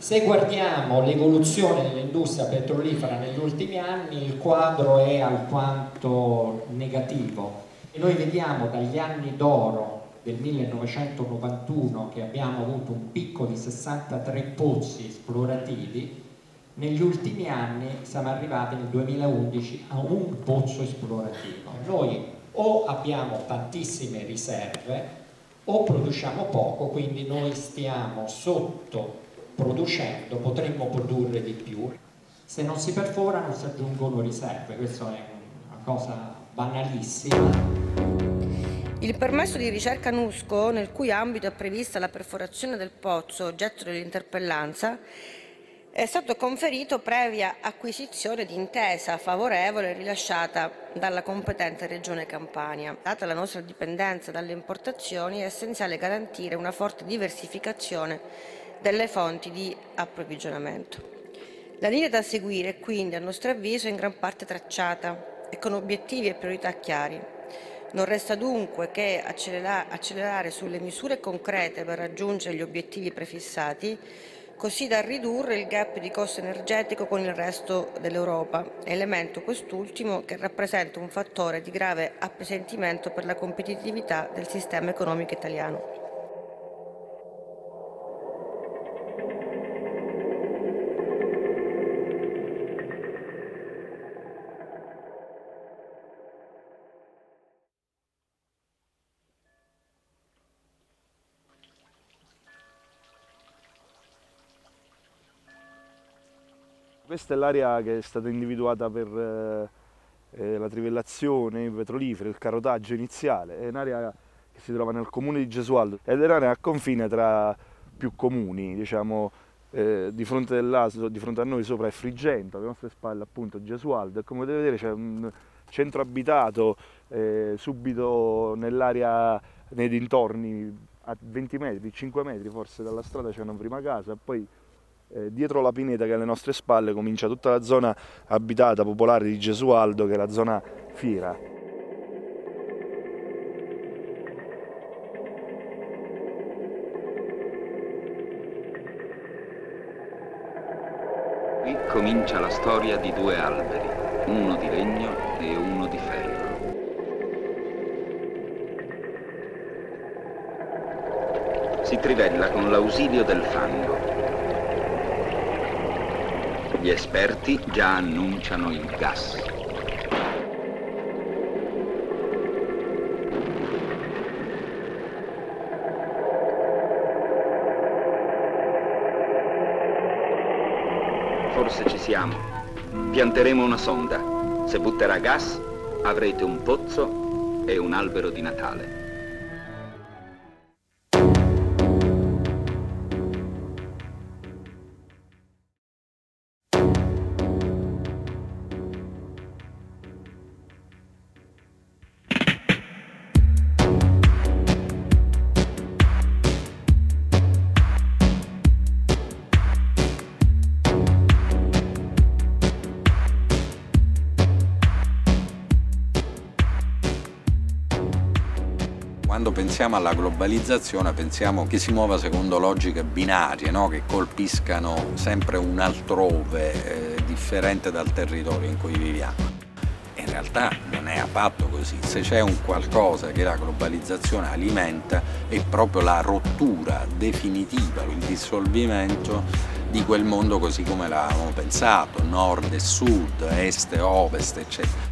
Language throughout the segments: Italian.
Se guardiamo l'evoluzione dell'industria petrolifera negli ultimi anni, il quadro è alquanto negativo e noi vediamo dagli anni d'oro del 1991 che abbiamo avuto un picco di 63 pozzi esplorativi. Negli ultimi anni siamo arrivati nel 2011 a un pozzo esplorativo. Noi o abbiamo tantissime riserve o produciamo poco, quindi noi stiamo sottoproducendo, potremmo produrre di più. Se non si perforano si aggiungono riserve, questa è una cosa banalissima. Il permesso di ricerca NUSCO, nel cui ambito è prevista la perforazione del pozzo oggetto dell'interpellanza, è stato conferito previa acquisizione di intesa favorevole rilasciata dalla competente Regione Campania. Data la nostra dipendenza dalle importazioni, è essenziale garantire una forte diversificazione delle fonti di approvvigionamento. La linea da seguire è quindi, a nostro avviso, in gran parte tracciata e con obiettivi e priorità chiari. Non resta dunque che accelerare sulle misure concrete per raggiungere gli obiettivi prefissati, così da ridurre il gap di costo energetico con il resto dell'Europa, elemento quest'ultimo che rappresenta un fattore di grave appesantimento per la competitività del sistema economico italiano. Questa è l'area che è stata individuata per la trivellazione petrolifera, il carotaggio iniziale. È un'area che si trova nel comune di Gesualdo ed è un'area a confine tra più comuni, diciamo, di fronte di fronte a noi sopra è Frigento, alle nostre spalle appunto Gesualdo, e come potete vedere c'è un centro abitato subito nell'area, nei dintorni, a 20 metri, 5 metri forse dalla strada c'è una prima casa, poi dietro la pineta che è alle nostre spalle comincia tutta la zona abitata popolare di Gesualdo, che è la zona fiera. Qui comincia la storia di due alberi, uno di legno e uno di ferro. Si trivella con l'ausilio del fango. Gli esperti già annunciano il gas. Forse ci siamo. Pianteremo una sonda. Se butterà gas, avrete un pozzo e un albero di Natale. Quando pensiamo alla globalizzazione pensiamo che si muova secondo logiche binarie, no? Che colpiscano sempre un altrove differente dal territorio in cui viviamo. In realtà non è affatto così. Se c'è un qualcosa che la globalizzazione alimenta è proprio la rottura definitiva, il dissolvimento di quel mondo così come l'avevamo pensato, nord e sud, est e ovest, eccetera.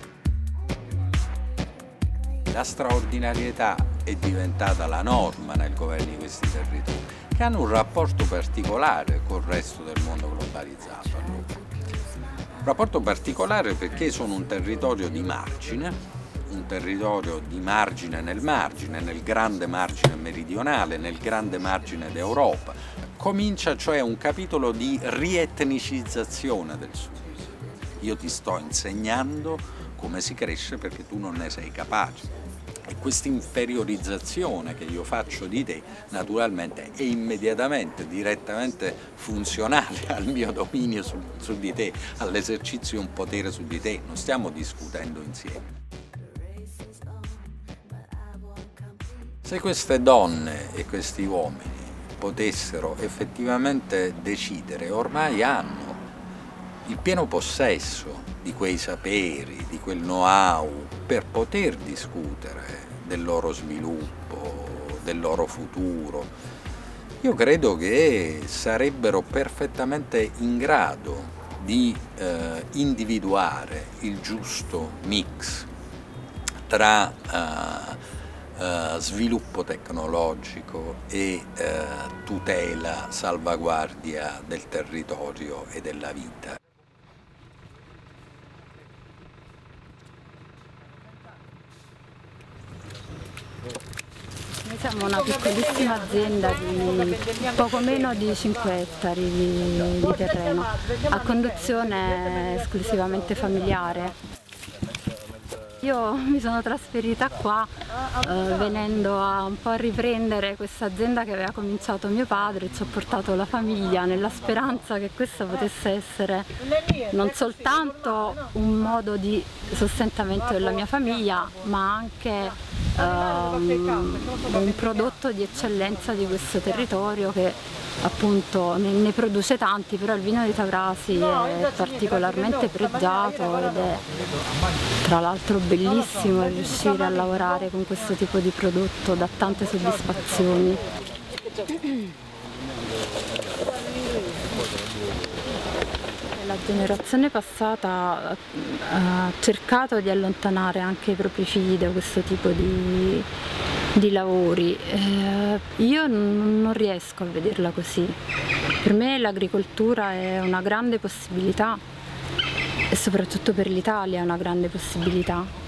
La straordinarietà è diventata la norma nel governo di questi territori, che hanno un rapporto particolare col resto del mondo globalizzato. Un rapporto particolare perché sono un territorio di margine, nel margine, nel grande margine meridionale, nel grande margine d'Europa. Comincia cioè un capitolo di rietnicizzazione del Sud. Io ti sto insegnando come si cresce perché tu non ne sei capace. E questa inferiorizzazione che io faccio di te, naturalmente, è immediatamente, direttamente funzionale al mio dominio su di te, all'esercizio di un potere su di te. Non stiamo discutendo insieme. Se queste donne e questi uomini potessero effettivamente decidere, ormai hanno il pieno possesso di quei saperi, di quel know-how per poter discutere del loro sviluppo, del loro futuro. Io credo che sarebbero perfettamente in grado di individuare il giusto mix tra sviluppo tecnologico e tutela, salvaguardia del territorio e della vita. Noi siamo una piccolissima azienda di poco meno di 5 ettari di terreno, a conduzione esclusivamente familiare. Io mi sono trasferita qua venendo un po' a riprendere questa azienda che aveva cominciato mio padre, ci ho portato la famiglia nella speranza che questo potesse essere non soltanto un modo di sostentamento della mia famiglia, ma anche un prodotto di eccellenza di questo territorio che appunto ne produce tanti, però il vino di Taurasi è particolarmente pregiato ed è tra l'altro bellissimo riuscire a lavorare con questo tipo di prodotto, dà tante soddisfazioni. La generazione passata ha cercato di allontanare anche i propri figli da questo tipo di lavori. Io non riesco a vederla così. Per me l'agricoltura è una grande possibilità e soprattutto per l'Italia è una grande possibilità.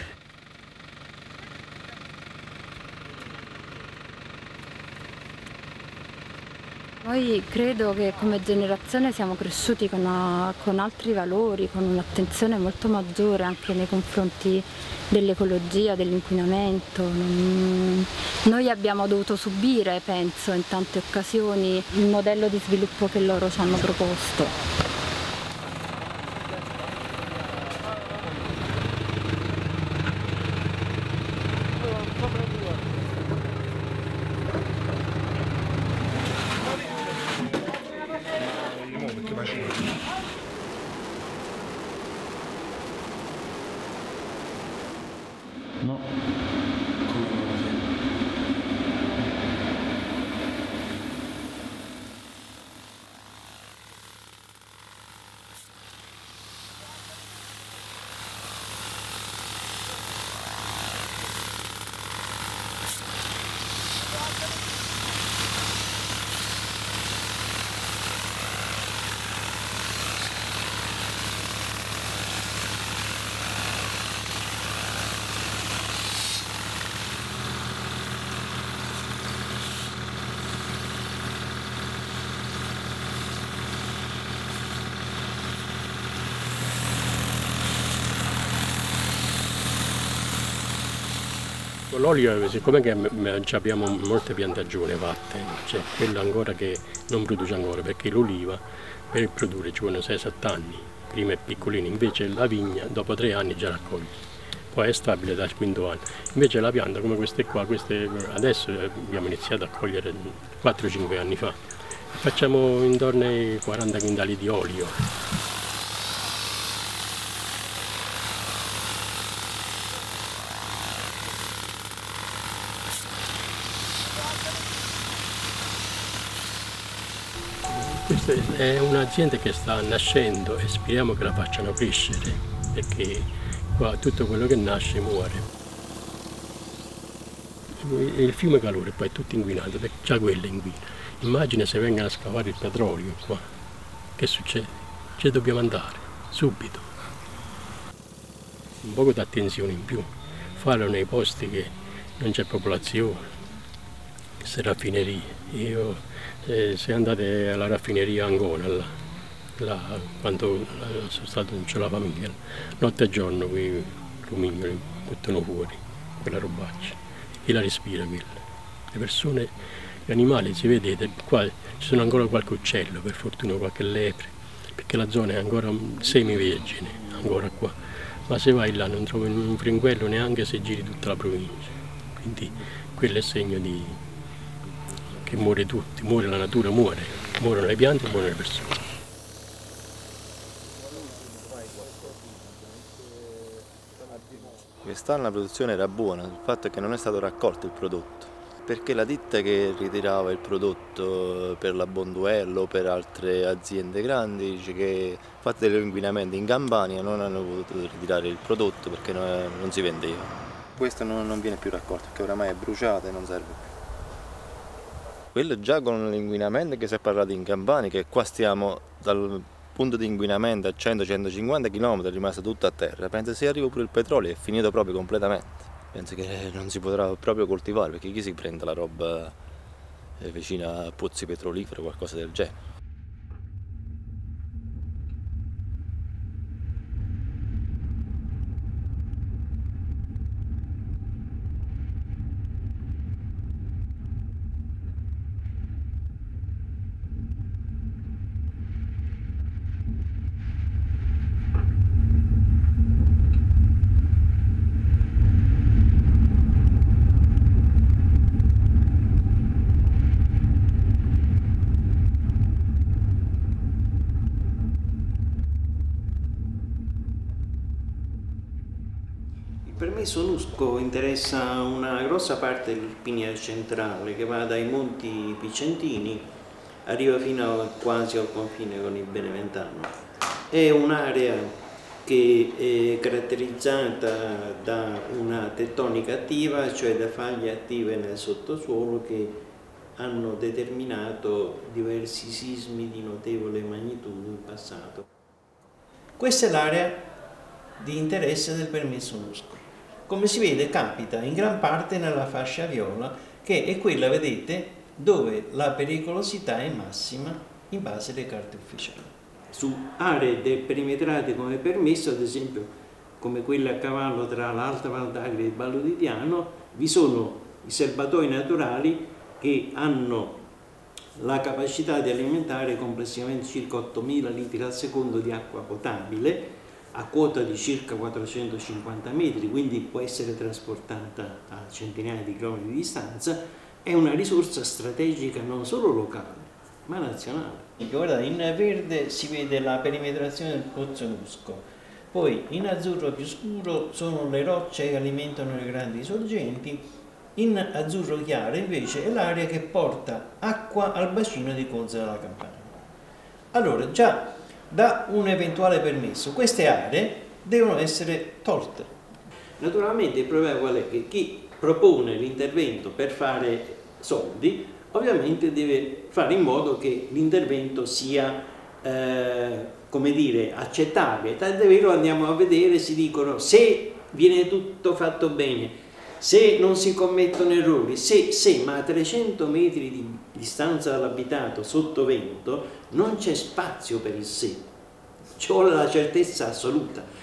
Noi credo che come generazione siamo cresciuti con altri valori, con un'attenzione molto maggiore anche nei confronti dell'ecologia, dell'inquinamento. Noi abbiamo dovuto subire, penso, in tante occasioni il modello di sviluppo che loro ci hanno proposto. No. L'olio, siccome che abbiamo molte piantagioni fatte, c'è quella ancora che non produce ancora, perché l'oliva per produrre ci vogliono 6-7 anni, prima è piccolina, invece la vigna dopo 3 anni già raccoglie, poi è stabile dal quinto anno. Invece la pianta come queste qua, adesso abbiamo iniziato a cogliere 4-5 anni fa, facciamo intorno ai 40 quintali di olio. Questa è un'azienda che sta nascendo e speriamo che la facciano crescere, perché qua tutto quello che nasce muore. Il fiume Calore poi è tutto inquinato, perché già quello inquina. Immagina se vengono a scavare il petrolio qua, che succede? Ci dobbiamo andare, subito. Un poco di attenzione in più, farlo nei posti che non c'è popolazione, queste raffinerie. Se andate alla raffineria Ancona, quando sono stato c'è la famiglia, notte e giorno quei rumignoli buttano fuori quella robaccia. Chi la respira quella? Le persone, gli animali, si vedete, qua ci sono ancora qualche uccello, per fortuna qualche lepre, perché la zona è ancora semivergine, ancora qua. Ma se vai là non trovi un fringuello neanche se giri tutta la provincia. Quindi quello è segno di che muore tutti, muore la natura, muoiono le piante, muoiono le persone. Quest'anno la produzione era buona, il fatto è che non è stato raccolto il prodotto, perché la ditta che ritirava il prodotto per la Bonduello o per altre aziende grandi dice che fatti degli inquinamenti in Campania non hanno potuto ritirare il prodotto perché non si vendeva. Questo non viene più raccolto perché oramai è bruciato e non serve più. Quello già con l'inquinamento che si è parlato in Campania, che qua stiamo dal punto di inquinamento a 100-150 km, è rimasto tutto a terra. Penso se arriva pure il petrolio è finito proprio completamente. Penso che non si potrà proprio coltivare perché chi si prende la roba vicina a pozzi petroliferi o qualcosa del genere. Per me Sonusco interessa una grossa parte dell'Irpinia centrale che va dai Monti Picentini, arriva fino quasi al confine con il Beneventano. È un'area che è caratterizzata da una tettonica attiva, cioè da faglie attive nel sottosuolo che hanno determinato diversi sismi di notevole magnitudo in passato. Questa è l'area di interesse del permesso Sonusco. Come si vede capita in gran parte nella fascia viola, che è quella, vedete, dove la pericolosità è massima in base alle carte ufficiali. Su aree perimetrate come permesso, ad esempio come quelle a cavallo tra l'Alta Val d'Agri e il Vallo di Diano, vi sono i serbatoi naturali che hanno la capacità di alimentare complessivamente circa 8.000 litri al secondo di acqua potabile, a quota di circa 450 metri, quindi può essere trasportata a centinaia di chilometri di distanza, è una risorsa strategica non solo locale, ma nazionale. Guardate, in verde si vede la perimetrazione del pozzo Nusco, poi in azzurro più scuro sono le rocce che alimentano le grandi sorgenti, in azzurro chiaro invece è l'area che porta acqua al bacino di Conza della Campania. Allora, già da un eventuale permesso queste aree devono essere tolte. Naturalmente il problema qual è? Che chi propone l'intervento per fare soldi ovviamente deve fare in modo che l'intervento sia come dire, accettabile. Tant'è vero, andiamo a vedere, si dicono se viene tutto fatto bene, se non si commettono errori, ma a 300 metri di distanza dall'abitato sotto vento non c'è spazio per il se, ci vuole la certezza assoluta.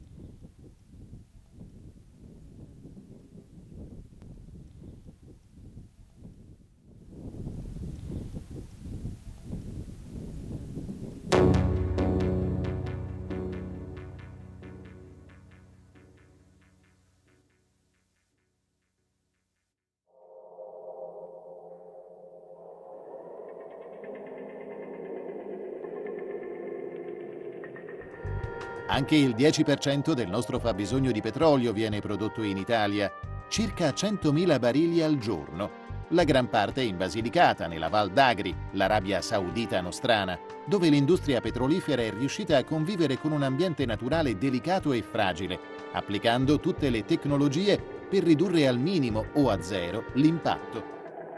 Anche il 10% del nostro fabbisogno di petrolio viene prodotto in Italia, circa 100.000 barili al giorno. La gran parte in Basilicata, nella Val d'Agri, l'Arabia Saudita nostrana, dove l'industria petrolifera è riuscita a convivere con un ambiente naturale delicato e fragile, applicando tutte le tecnologie per ridurre al minimo o a zero l'impatto.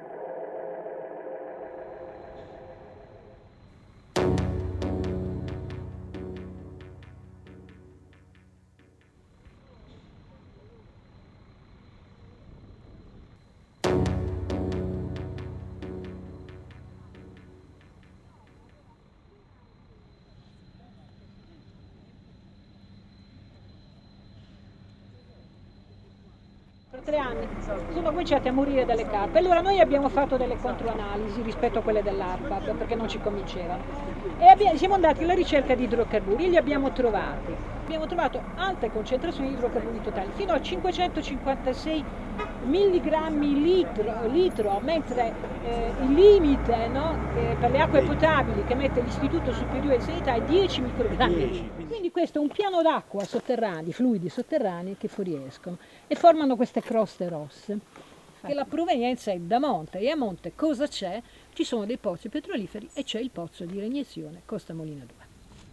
Per 3 anni sono cominciati a morire delle carpe, allora noi abbiamo fatto delle controanalisi rispetto a quelle dell'ARPAB perché non ci convincevano e siamo andati alla ricerca di idrocarburi e li abbiamo trovati. Abbiamo trovato alte concentrazioni di idrocarburi totali, fino a 556 milligrammi litro, mentre il limite, no, per le acque potabili che mette l'Istituto Superiore di Sanità è 10 microgrammi. Quindi questo è un piano d'acqua sotterranei, fluidi sotterranei che fuoriescono e formano queste croste rosse, che la provenienza è da monte. E a monte cosa c'è? Ci sono dei pozzi petroliferi e c'è il pozzo di reiniezione Costa Molina 2.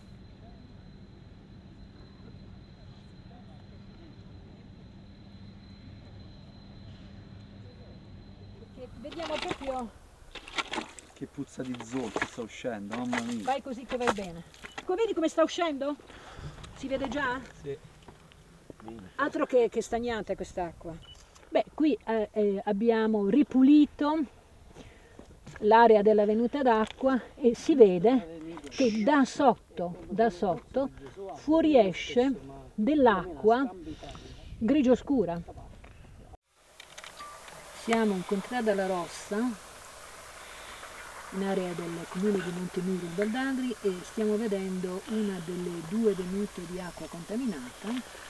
Vediamo proprio che puzza di zolfo sta uscendo, mamma mia. Vai così che vai bene. Vedi come sta uscendo? Si vede già? Sì. Altro che stagnante quest'acqua. Beh, qui abbiamo ripulito l'area della venuta d'acqua e si vede che da sotto fuoriesce dell'acqua grigio scura. Siamo in Contrada La Rossa, in area del comune di Montemuro in Val d'Agri, e stiamo vedendo una delle 2 venute di acqua contaminata,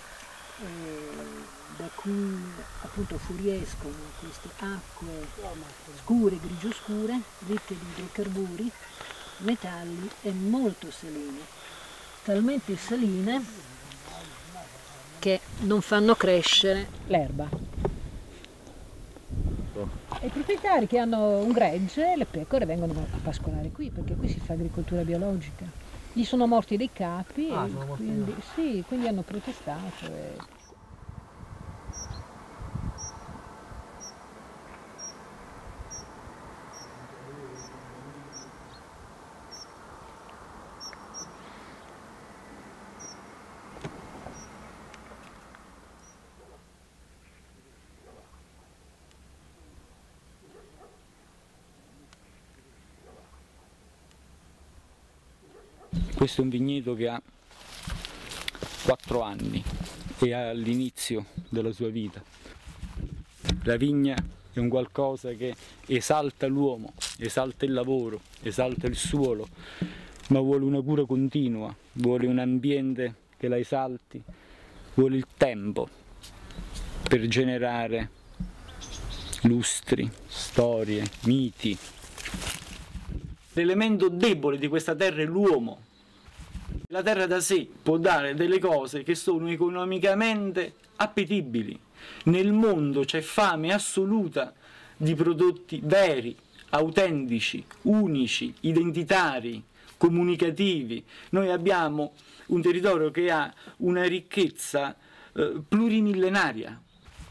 da cui appunto fuoriescono queste acque scure, grigio scure, ricche di idrocarburi, metalli e molto saline, talmente saline che non fanno crescere l'erba. E i proprietari che hanno un gregge, le pecore vengono a pascolare qui, perché qui si fa agricoltura biologica. Gli sono morti dei capi, e quindi, sì, quindi hanno protestato. Questo è un vigneto che ha 4 anni e è all'inizio della sua vita. La vigna è un qualcosa che esalta l'uomo, esalta il lavoro, esalta il suolo, ma vuole una cura continua, vuole un ambiente che la esalti, vuole il tempo per generare lustri, storie, miti. L'elemento debole di questa terra è l'uomo. La terra da sé può dare delle cose che sono economicamente appetibili. Nel mondo c'è fame assoluta di prodotti veri, autentici, unici, identitari, comunicativi. Noi abbiamo un territorio che ha una ricchezza plurimillenaria.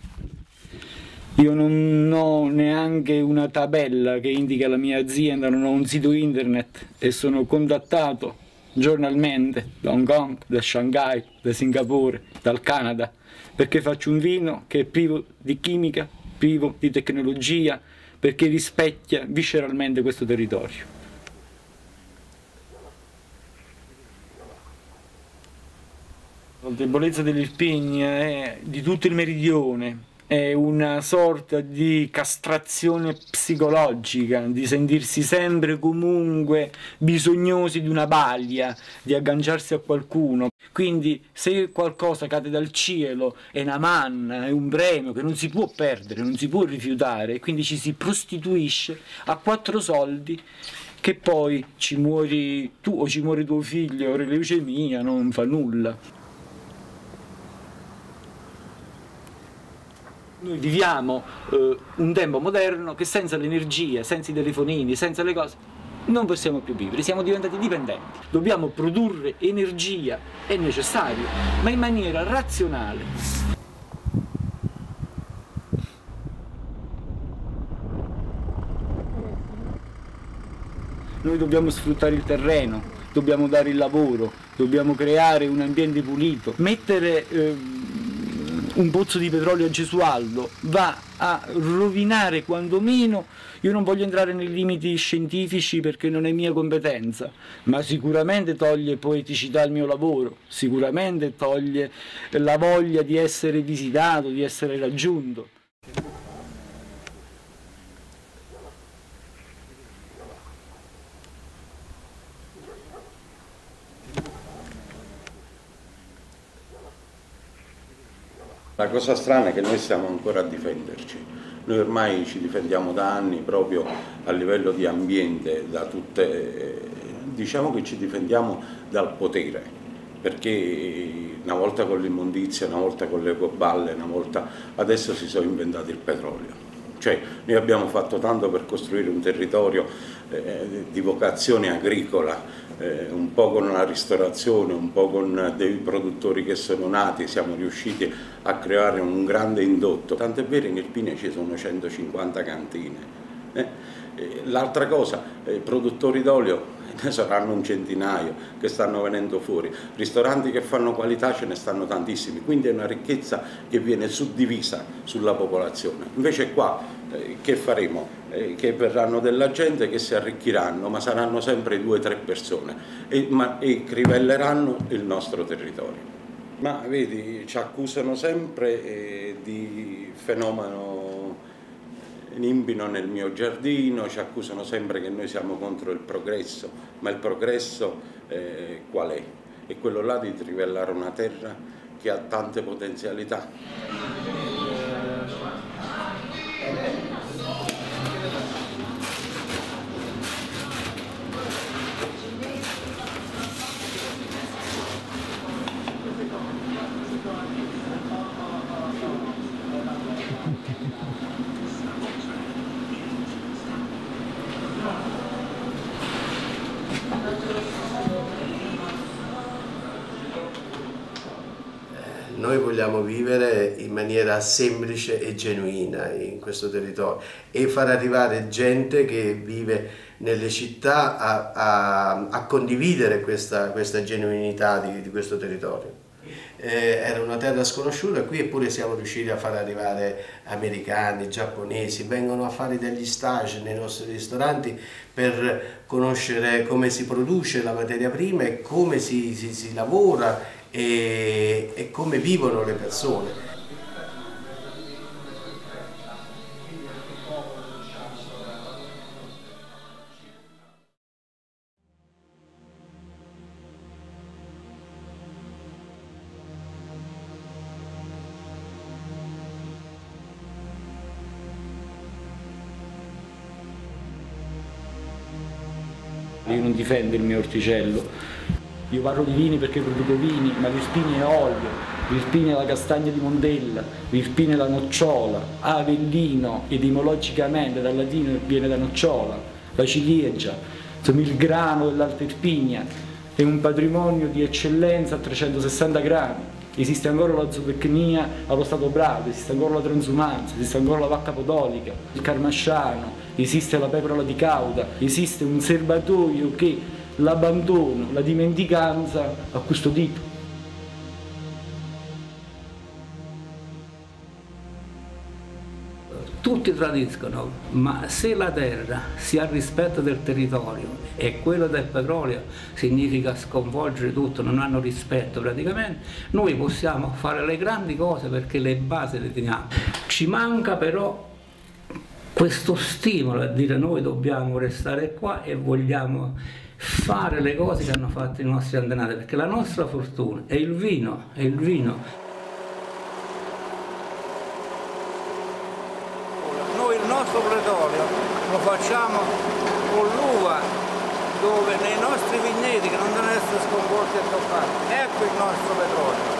Io non ho neanche una tabella che indica la mia azienda, non ho un sito internet e sono contattato giornalmente da Hong Kong, da Shanghai, da Singapore, dal Canada, perché faccio un vino che è privo di chimica, privo di tecnologia, perché rispecchia visceralmente questo territorio. La debolezza dell'Irpinia è di tutto il meridione. È una sorta di castrazione psicologica, di sentirsi sempre comunque bisognosi di una balia, di agganciarsi a qualcuno. Quindi se qualcosa cade dal cielo è una manna, è un premio che non si può perdere, non si può rifiutare, quindi ci si prostituisce a 4 soldi che poi ci muori tu o ci muore tuo figlio o leucemia, non fa nulla. Noi viviamo un tempo moderno che senza l'energia, senza i telefonini, senza le cose, non possiamo più vivere, siamo diventati dipendenti. Dobbiamo produrre energia, è necessario, ma in maniera razionale. Noi dobbiamo sfruttare il terreno, dobbiamo dare il lavoro, dobbiamo creare un ambiente pulito, mettere un pozzo di petrolio a Gesualdo va a rovinare quantomeno, io non voglio entrare nei limiti scientifici perché non è mia competenza, ma sicuramente toglie poeticità al mio lavoro, sicuramente toglie la voglia di essere visitato, di essere raggiunto. La cosa strana è che noi stiamo ancora a difenderci. Noi ormai ci difendiamo da anni proprio a livello di ambiente, da tutte, diciamo che ci difendiamo dal potere, perché una volta con l'immondizia, una volta con le ecoballe, una volta adesso si sono inventati il petrolio. Cioè noi abbiamo fatto tanto per costruire un territorio di vocazione agricola, un po' con la ristorazione, un po' con dei produttori che sono nati, siamo riusciti a creare un grande indotto. Tant'è vero che in Irpinia ci sono 150 cantine. L'altra cosa, i produttori d'olio ne saranno un centinaio che stanno venendo fuori, ristoranti che fanno qualità ce ne stanno tantissimi, quindi è una ricchezza che viene suddivisa sulla popolazione. Invece qua che faremo? Che verranno della gente che si arricchiranno, ma saranno sempre 2 o 3 persone e crivelleranno il nostro territorio. Ma vedi, ci accusano sempre di fenomeno nimbino nel mio giardino, ci accusano sempre che noi siamo contro il progresso, ma il progresso qual è? È quello là di trivellare una terra che ha tante potenzialità. Noi vogliamo vivere in maniera semplice e genuina in questo territorio e far arrivare gente che vive nelle città a condividere questa genuinità di questo territorio. Era una terra sconosciuta qui, eppure siamo riusciti a far arrivare americani, giapponesi, vengono a fare degli stage nei nostri ristoranti per conoscere come si produce la materia prima e come si lavora e come vivono le persone. Io non difendo il mio orticello, io parlo di vini perché produco vini, ma l'Irpinia è olio, l'Irpinia è la castagna di Montella, l'Irpinia è la nocciola, Avellino etimologicamente dal latino viene da nocciola, la ciliegia, insomma il grano dell'Alta Irpinia è un patrimonio di eccellenza a 360 gradi. Esiste ancora la zootecnia allo stato brado, esiste ancora la transumanza, esiste ancora la vacca podolica, il carmasciano, esiste la pepora di cauda, esiste un serbatoio che l'abbandono, la dimenticanza ha custodito. Tutti tradiscono, ma se la terra si ha rispetto del territorio e quello del petrolio significa sconvolgere tutto, non hanno rispetto praticamente, noi possiamo fare le grandi cose perché le basi le teniamo. Ci manca però questo stimolo a dire noi dobbiamo restare qua e vogliamo fare le cose che hanno fatto i nostri antenati, perché la nostra fortuna è il vino, è il vino. Noi il nostro petrolio lo facciamo con l'uva, dove nei nostri vigneti che non devono essere sconvolti e toccati. Ecco il nostro petrolio.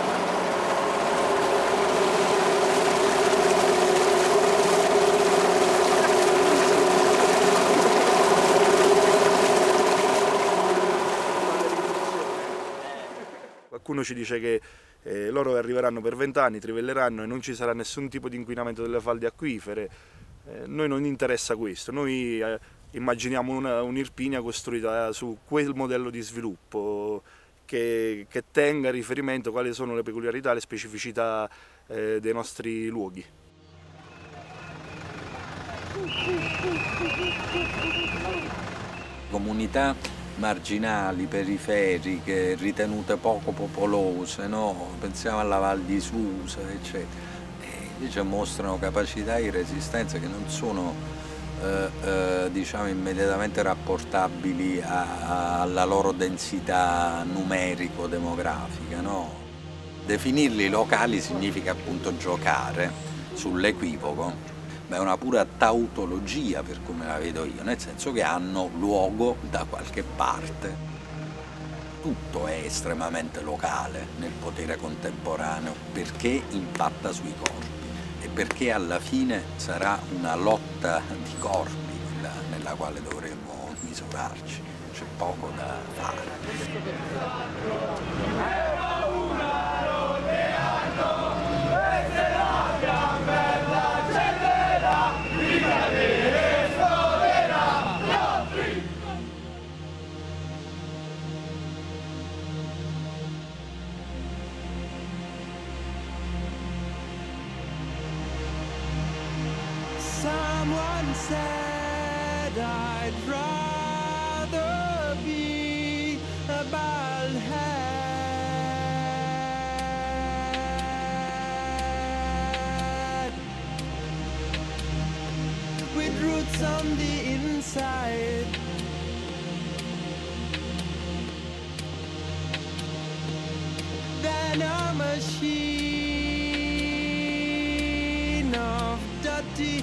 Qualcuno ci dice che loro arriveranno per 20 anni, trivelleranno e non ci sarà nessun tipo di inquinamento delle falde acquifere. Noi non interessa questo, noi immaginiamo un'Irpinia costruita su quel modello di sviluppo che tenga a riferimento quali sono le peculiarità, le specificità dei nostri luoghi. Comunità marginali, periferiche, ritenute poco popolose, no? Pensiamo alla Val di Susa, eccetera. Invece mostrano capacità di resistenza che non sono diciamo immediatamente rapportabili alla loro densità numerico-demografica, no? Definirli locali significa appunto giocare sull'equivoco, ma è una pura tautologia per come la vedo io, nel senso che hanno luogo da qualche parte. Tutto è estremamente locale nel potere contemporaneo perché impatta sui corpi e perché alla fine sarà una lotta di corpi nella quale dovremo misurarci, c'è poco da fare. Someone said I'd rather be a bald head with roots on the inside. Than a machine of dirty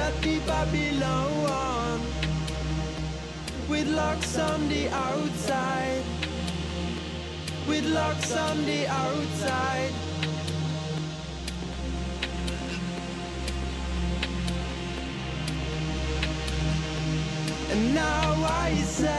Babylon with locks on the outside, with locks on the outside. And now I say,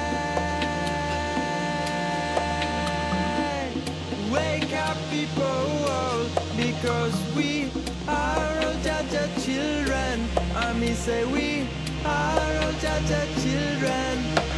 wake up people, because we are all Jaja children. I may say we are all Jaja children.